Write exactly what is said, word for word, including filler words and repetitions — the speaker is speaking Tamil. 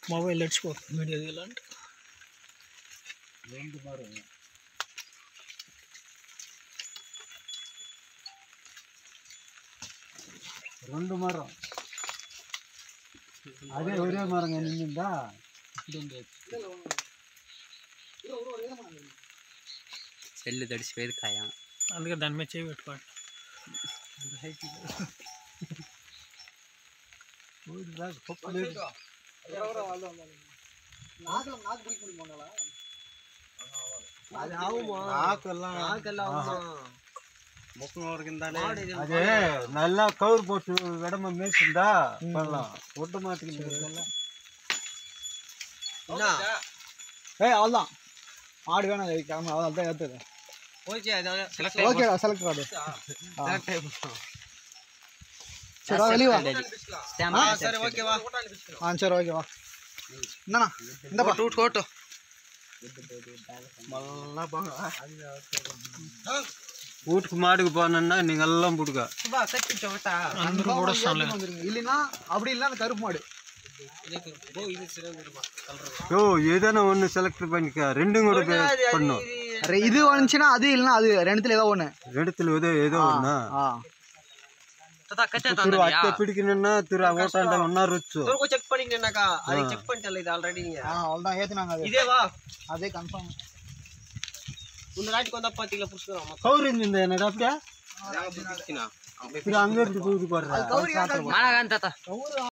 మొబైల్ తెచ్చుకో వీడియో తీయాలంటే రెండు మరం రెండు మరం అదే ఒరే మరం నిండిందా సెల్లు తడిసిపోయేది కాయ అందుకే దాని మీద చేయి పెట్టుకోండి అదే నల్ల కౌరు పొట్టు వెడమ మేసిందా ఒడ్డు మాటకి அவ்வளோதான் ஆடு வேணாம் அதான் ஏற்றுது ஓகேடா செலக்ட் கார்டு சரி வா வெளியே வா సరే ఓకే వా ஆ சரி ஓகே வா என்னண்ணா இந்த பா టూట్ కోట్ வீட்டுக்கு மாடுக்கு போனா நீங்க எல்லாம் புடுங்க இல்லைன்னா அப்படி இல்லை அந்த கருப்பு மாடு ஓ ஏதான ஒன்று செலக்ட் பண்ணிக்க ரெண்டும் கூட பண்ணும் இது வந்துச்சுன்னா அது இல்லைன்னா அது ரெண்டுத்துல ஏதோ ஒன்று ரெண்டுத்துல ஏதோ ஏதோ ஒண்ணா திரு அத்தை பிடிக்கணும்னா திரு ஓட்டாண்ட ஒன்னா ருச்சு చెక్ பண்ணிங்கன்னாக்கா அது చెక్ பண்ணிட்டல இது ஆல்ரெடி நீங்க அவ்வளவுதான் ஏத்துனாங்க அது இதே வா அதே கன்ஃபார்ம் இந்த நாட்டுக்கு வந்தா பாத்தீங்களா புடிச்சுறோம் கௌரி இந்த என்னடா அப்படியே திரு அங்க இருந்து போயிட்டு போடுறா கௌரி